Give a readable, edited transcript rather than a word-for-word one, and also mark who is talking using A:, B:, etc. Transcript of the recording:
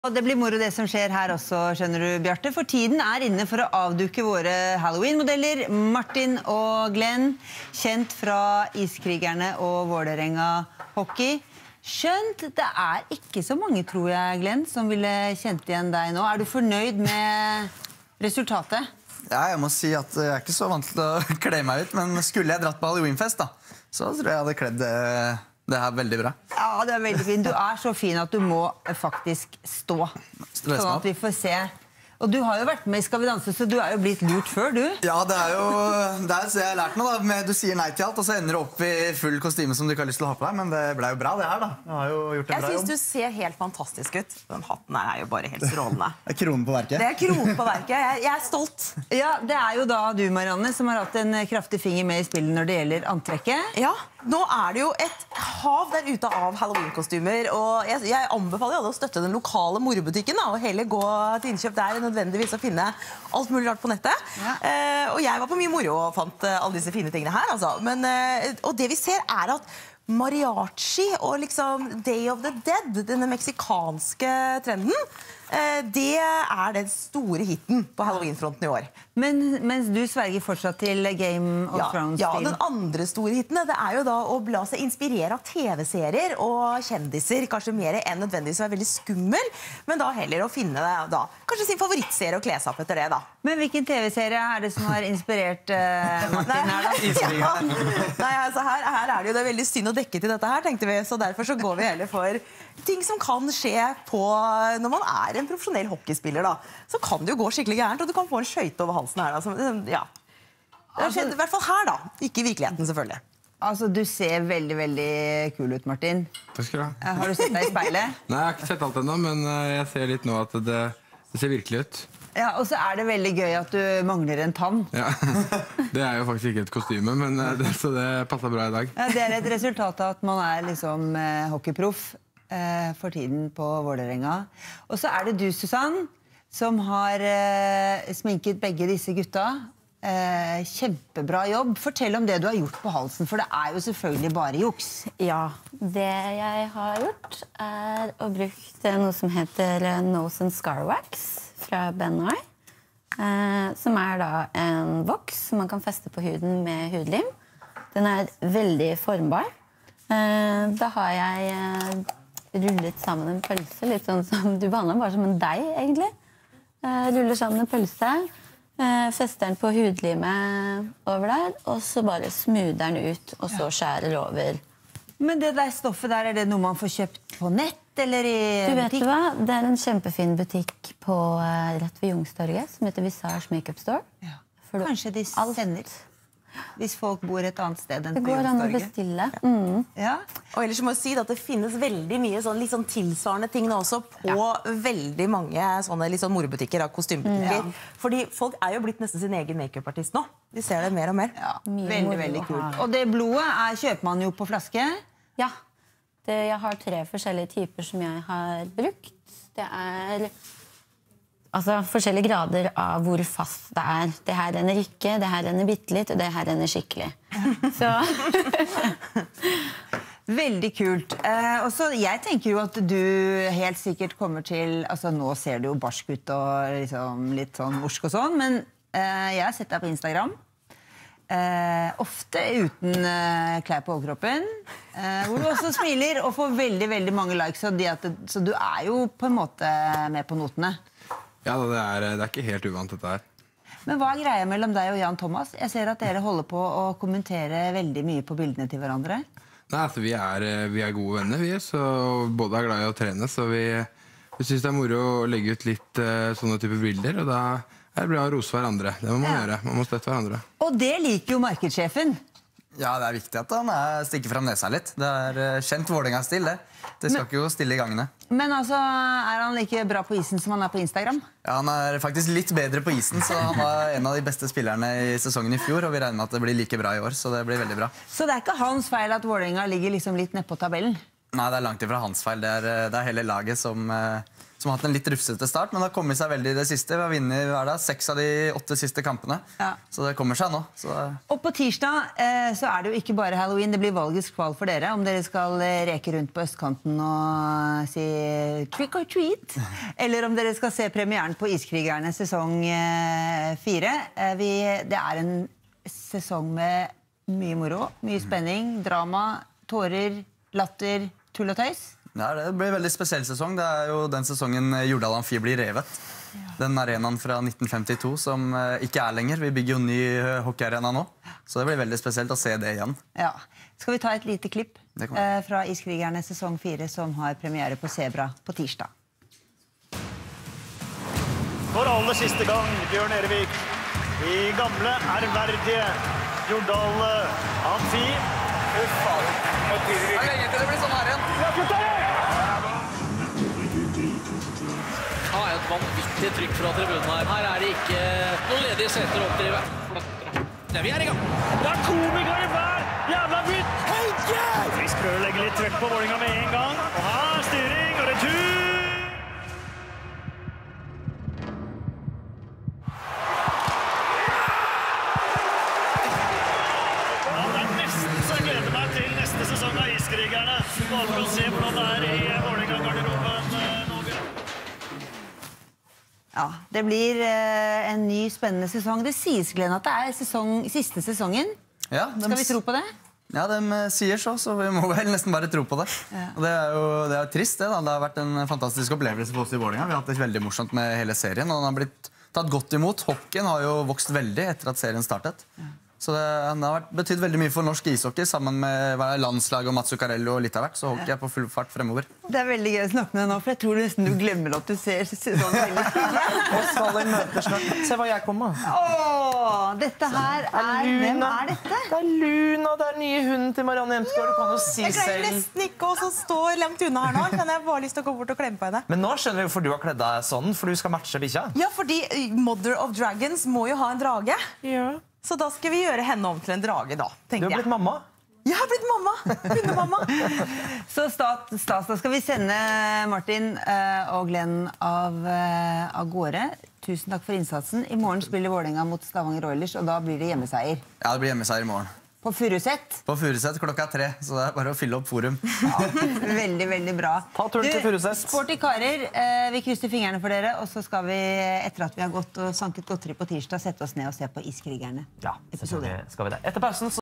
A: Og det blir moro det som skjer her også, skjønner du, Bjarte. For tiden er inne for å avduke våre Halloween-modeller, Martin og Glenn, kjent fra Iskrigerne og Vålerenga hockey. Skjønt, det er ikke så mange, tror jeg, Glenn, som ville kjent igjen deg nå. Er du fornøyd med resultatet?
B: Ja, jeg må si at jeg er ikke så vant til å kle meg ut, men skulle jeg dratt på Halloween-fest da, så tror jeg hadde kledd det her veldig bra.
A: Ja, det er veldig fint. Du er så fin at du må faktisk stå, sånn at vi får se. Og du har jo vært med i Skal vi danse, så du er jo blitt lurt før, du.
B: Ja, det er jo der så jeg har lært noe da. Du sier nei til alt, og så ender du opp i full kostyme som du ikke har lyst til å ha på deg, men det ble jo bra det her da. Jeg har jo gjort en bra jobb.
C: Jeg synes du ser helt fantastisk ut. Den hatten her er jo bare helt strålende.
B: Det er kronen på verket.
C: Det er kronen på verket. Jeg er stolt.
A: Ja, det er jo da du, Marianne, som har hatt en kraftig finger med i spillet når det gjelder antrekket.
C: Ja, nå er det jo et hav der ute av Halloween-kostymer, og jeg anbefaler alle å støtte den lokale morebutikken da, og heller gå til innkjøp der nødvendigvis å finne alt mulig rart på nettet. Ja. Og jeg var på mye moro og fant alle disse fine tingene her, altså. Men, og det vi ser er at mariachi og liksom Day of the Dead, denne meksikanske trenden, det er den store hitten på Halloween-fronten i år.
A: Men mens du sverger fortsatt til Game of Thrones?
C: Ja, den andre store hitten, det er jo da å la seg inspirere av TV-serier og kjendiser, kanskje mer enn nødvendigvis å være veldig skummel, men da heller å finne da, kanskje sin favorittserie og kle seg opp etter det da.
A: Men hvilken TV-serie er det som har inspirert Martin her da?
C: Ja. Nei, altså her er det jo det veldig synd å dekke til dette her, tenkte vi, så derfor så går vi heller for ting som kan skje på når man er en profesjonell hockeyspiller da, så kan det jo gå skikkelig gærent, og du kan få en skøyte over halsen her da, ja. Det har skjedd i hvert fall her da, ikke i virkeligheten selvfølgelig.
A: Altså, du ser veldig, veldig kul ut, Martin.
D: Takk skal du ha.
A: Har du sett deg i speilet?
D: Nei, jeg har ikke sett alt ennå, men jeg ser litt nå at det ser virkelig ut.
A: Ja, og så er det veldig gøy at du mangler en tann.
D: Ja, det er jo faktisk ikke et kostyme, men så det passer bra i dag.
A: Ja, det er et resultat av at man er liksom hockeyproff for tiden på Vålerenga. Og så er det du, Susann, som har sminket begge disse gutta. Kjempebra jobb. Fortell om det du har gjort på halsen, for det er jo selvfølgelig bare juks.
E: Ja, det jeg har gjort er å bruke noe som heter Nose and Scar Wax fra Benai, som er da en voks som man kan feste på huden med hudlim. Den er veldig formbar. Da har jeg rullet sammen en pølse, litt sånn som du behandler bare som en deig, egentlig. Ruller sammen en pølse, fester den på hudlimet over der, og så bare smoother den ut, og så skjærer over.
A: Men det der stoffet der, er det noe man får kjøpt på nett, eller i
E: butikk? Du vet hva, det er en kjempefin butikk på rett ved Youngstorget, som heter Visage Makeup Store.
A: Ja. Kanskje de sender, hvis folk bor et annet sted enn på Youngstorget.
E: Det går an å bestille.
A: Ja.
C: Og ellers må jeg si at det finnes veldig mye litt sånn tilsvarende ting nå også på veldig mange sånne litt sånn morebutikker, kostymebutikker. Fordi folk er jo blitt nesten sin egen make-up-artist nå. Vi ser det mer og mer.
A: Ja, veldig, veldig kult. Og det blodet kjøper man jo på flaske?
E: Ja. Jeg har 3 forskjellige typer som jeg har brukt. Det er forskjellige grader av hvor fast det er. Det her renner ikke, det her renner bittelitt, og det her renner skikkelig. Så
A: veldig kult. Og så jeg tenker jo at du helt sikkert kommer til, altså nå ser du jo barsk ut og liksom litt sånn morsk og sånn, men jeg har sett deg på Instagram, ofte uten klær på overkroppen, hvor du også smiler og får veldig, veldig mange likes, så du er jo på en måte med på notene.
D: Ja, det er ikke helt uvant dette her.
A: Men hva er greia mellom deg og Jan Thomas? Jeg ser at dere holder på å kommentere veldig mye på bildene til hverandre.
D: Nei, altså vi er gode venner, vi, så både er glad i å trene, så vi synes det er moro å legge ut litt sånne typer bilder, og da er det bra å rose hverandre. Det må man gjøre, man må støtte hverandre.
A: Og det liker jo markedssjefen.
B: Ja, det er viktig at han stikker frem nesa litt. Det er kjent Vålerenga-stil, det. Det skal ikke jo stille i gangene.
A: Men altså, er han like bra på isen som han er på Instagram?
B: Ja, han er faktisk litt bedre på isen, så han var en av de beste spillerne i sesongen i fjor, og vi regner med at det blir like bra i år, så det blir veldig bra.
A: Så det er ikke hans feil at Vålerenga ligger liksom litt ned på tabellen?
B: Nei, det er langt ifra hans feil. Det er hele laget som som har hatt en litt rufsete start, men har kommet seg veldig i det siste. Vi har vunnet 6 av de 8 siste kampene, så det kommer seg nå.
A: Og på tirsdag så er det jo ikke bare Halloween, det blir valgets kval for dere, om dere skal reke rundt på østkanten og si trick or treat, eller om dere skal se premieren på Iskrigerne sesong 4. Det er en sesong med mye moro, mye spenning, drama, tårer, latter, tull og tøys.
B: Ja, det blir en veldig spesiell sesong. Det er jo den sesongen Jordal Amfi blir revet. Den arenaen fra 1952 som ikke er lenger. Vi bygger jo ny hockeyarena nå, så det blir veldig spesielt å se det igjen.
A: Ja. Skal vi ta et lite klipp fra Iskrigerne sesong 4 som har premiere på Zebra på tirsdag.
F: For aller siste gang, Bjørn Erevik, i gamle, ærverdige Jordal Amfi.
B: Det er lenge til det blir sånn her igjen.
G: Det er et vanvittig trykk fra tribunen her. Her er det ikke noen ledige seter å oppdrive. Ja, vi er i gang.
F: Det er komikere i hver jævla bytt. Frisk prøver å legge litt trøkk på Vålinga med en gang. Og her styring og retur. Sesong av Iskrigerne. Bare for å se hvordan det er i Vålerenga-garderoben nå.
A: Ja, det blir en ny spennende sesong. Det sies, Glenn, at det er siste sesongen.
B: Ja,
A: Skal vi tro på det?
B: Ja, de sier så vi må vel nesten bare tro på det. Og det er jo trist, det da. Det har vært en fantastisk opplevelse for oss i Vålerenga. Vi har hatt det veldig morsomt med hele serien, og den har blitt tatt godt imot. Hockeyen har jo vokst veldig etter at serien startet. Så den har betydd veldig mye for norsk ishockey, sammen med landslag og Mats Zuccarello og litt av hvert, så hockey er på full fart fremover.
A: Det er veldig gøy å snakke med deg nå, for jeg tror nesten du glemmer at du ser sesongen veldig stille.
H: Og Stalin møter snart. Se hva jeg kom med.
A: Dette her hvem er dette?
H: Det er Luna, det er nye hunden til Marianne Hjemsgaard. Du kan jo si
C: Jeg greier
H: selv.
C: nesten ikke å stå langt unna her nå. Kan jeg bare lyst til å gå bort og klemme på henne?
H: Men nå skjønner vi hvorfor du har kledd deg sånn, for du skal matche bikkja.
C: Ja, fordi Mother of Dragons må jo ha en drage.
H: Ja.
C: Så da skal vi gjøre henne om til en drage da,
H: Du
C: tenkte
H: har blitt
C: jeg.
H: mamma.
C: Jeg har blitt mamma! Hundemamma.
A: Så stas, da skal vi sende Martin og Glenn av gårde. Tusen takk for innsatsen. I morgen spiller Vålerenga mot Stavanger Oilers, og da blir det hjemmeseier.
B: Ja, det blir hjemmeseier i morgen.
A: På Furuset.
B: På Furuset klokka 3, så det er bare å fylle opp forum.
A: Ja, veldig, veldig bra.
H: Ta turen til Furuset.
A: Sporty karer, vi krysser fingrene for dere, og så skal vi, etter at vi har gått og sanket godteri på tirsdag, sette oss ned og se på Iskrigerne.
H: Ja,
A: Episode.
H: selvfølgelig skal vi det. Etter pausen så